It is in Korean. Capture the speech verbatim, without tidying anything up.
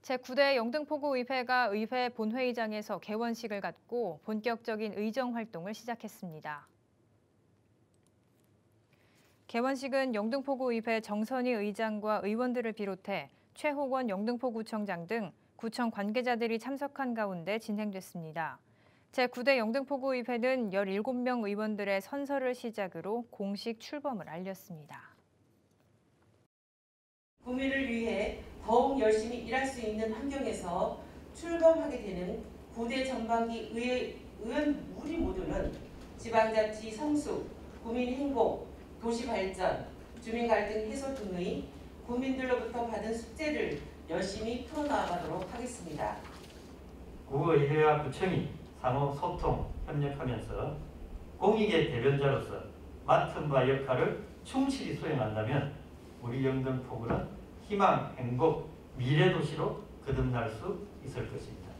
제구 대 영등포구의회가 의회 본회의장에서 개원식을 갖고 본격적인 의정 활동을 시작했습니다. 개원식은 영등포구의회 정선희 의장과 의원들을 비롯해 최호건 영등포구청장 등 구청 관계자들이 참석한 가운데 진행됐습니다. 제구 대 영등포구의회는 열일곱 명 의원들의 선서를 시작으로 공식 출범을 알렸습니다. 구민을 위해 더욱 열심히 일할 수 있는 환경에서 출범하게 되는 구 대 전반기 의회, 의원 우리 모두는 지방자치 성숙, 구민 행복, 도시 발전, 주민 갈등 해소 등의 국민들로부터 받은 숙제를 열심히 풀어나가도록 하겠습니다. 구의회와 구청이 상호 소통, 협력하면서 공익의 대변자로서 맡은 바 역할을 충실히 수행한다면 우리 영등포구는 희망, 행복, 미래 도시로 거듭날 수 있을 것입니다.